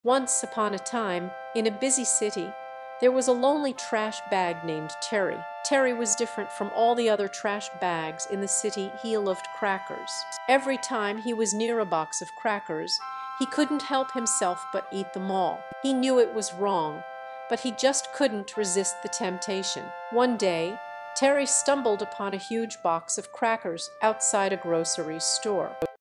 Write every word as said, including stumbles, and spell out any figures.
Once upon a time, in a busy city, there was a lonely trash bag named Terry. Terry was different from all the other trash bags in the city. He loved crackers. Every time he was near a box of crackers, he couldn't help himself but eat them all. He knew it was wrong, but he just couldn't resist the temptation. One day, Terry stumbled upon a huge box of crackers outside a grocery store.